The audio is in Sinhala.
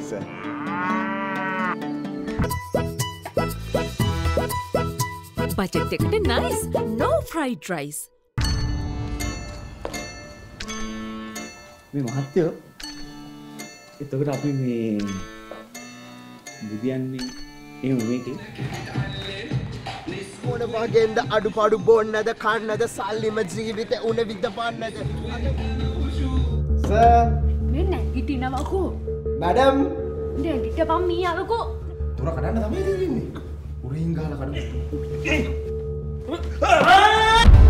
sir. Budget eකට nice. No fried rice. මේ මහත්තයෝ එතකොට අපි මේ බුදියන්නේ එහෙම මේකේ මොන වගේන්ද අඩුපාඩු බොන්නද කන්නද සල්ලිම ජීවිතේ උණ විදපන්නද සර් මේ නැගිටිනවකෝ මැඩම් නැගිටපන් මීයවකෝ තොර කඩන්න තමයි දෙන්නේ උරින් ගහලා කඩන්න